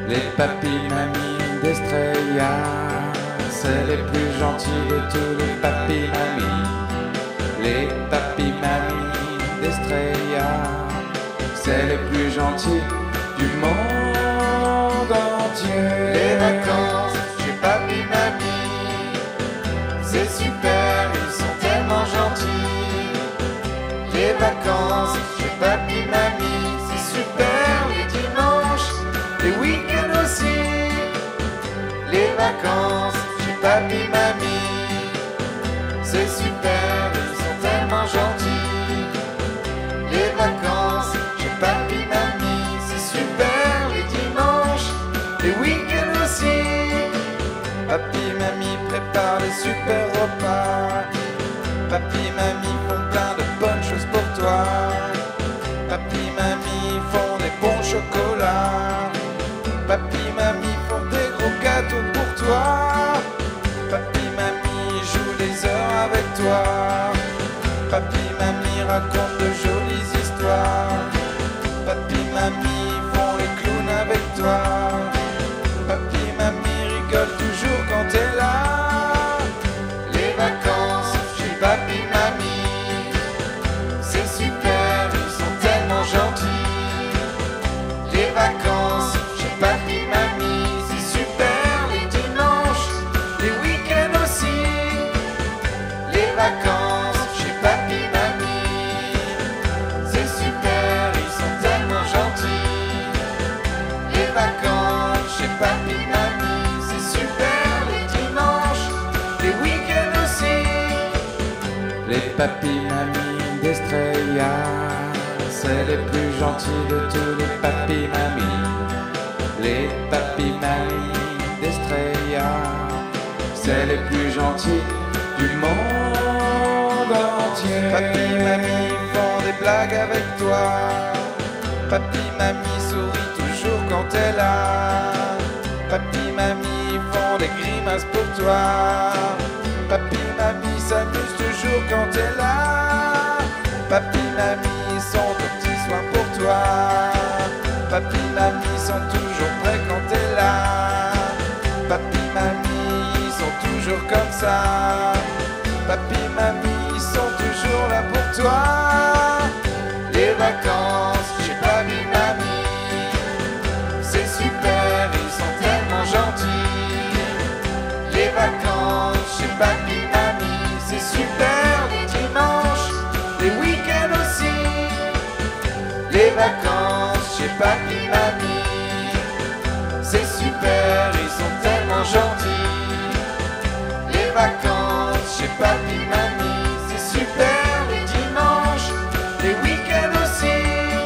Les papis mamies d'Estrella, c'est les plus gentils de tous les papis mamies. Les papis mamies d'Estrella, c'est les plus gentils du monde entier. Les vacances chez papy mamie, c'est super, ils sont tellement gentils. Les vacances chez papy mamie, c'est super, les dimanches, les week-ends aussi. Les vacances chez papy mamie, c'est super, ils sont tellement gentils. Les vacances chez papy mamie, c'est super, les dimanches, les week-ends aussi. Papy mamie prépare des super repas. Papy mamie font plein de bonnes choses pour toi. Papy mamie font des bons chocolats. Papy mamie font des gros gâteaux pour toi. Papy mamie joue des heures avec toi. Papy mamie raconte de jolies histoires. Papy mamie font les clowns avec toi. Papy mamie rigole toujours quand t'es là. Les vacances chez papy mamie, c'est super, ils sont tellement gentils. Les vacances chez papy mamie, c'est super, les dimanches, les week-ends aussi. Les vacances chez papy mamie, c'est super, ils sont tellement gentils. Les vacances chez papy mamie, c'est super, les dimanches, les week-ends aussi. Les papis mamies d'Estrella, c'est les plus gentils de tous les papis mamies. Les papis mamies d'Estrella, c'est les plus gentils du monde entier. Papy mamie font des blagues avec toi. Papy mamie sourit toujours quand t'es là. Papy mamie font des grimaces pour toi. Papy mamie s'amuse toujours quand t'es là. Papy mamie sont aux petits soins pour toi. Papy mamie sont toujours prêts quand t'es là. Papy mamie sont toujours comme ça. Papy mamie sont toujours là pour toi. Les vacances chez papy mamie, c'est super, ils sont tellement gentils. Les vacances chez papy mamie, c'est super, les dimanches, les week-ends aussi. Les vacances chez papy mamie, c'est super, ils sont tellement gentils. Les vacances chez papy mamie, c'est super, les dimanches, les week-ends aussi.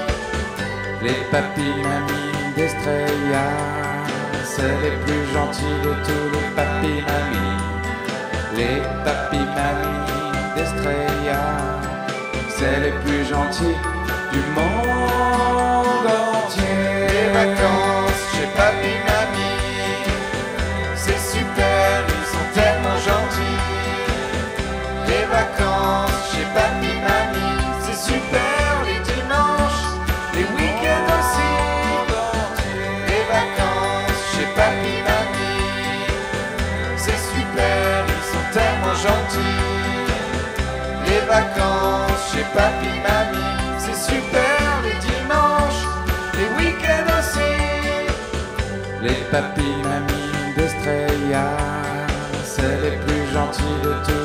Les papis mamies d'Estrella, c'est les plus gentils de tous les papis mamies. Les papis mamies d'Estrella, c'est les plus gentils du monde entier. Les vacances chez papy mamie, c'est super, ils sont tellement gentils. Les vacances chez papy mamie, c'est super, les dimanches, les week-ends aussi. Les vacances chez papy mamie, c'est super, ils sont tellement gentils. Les vacances chez papy mamie, c'est super, les dimanches, les week-ends aussi. Les papis mamies d'Estrella, c'est les plus gentils de tous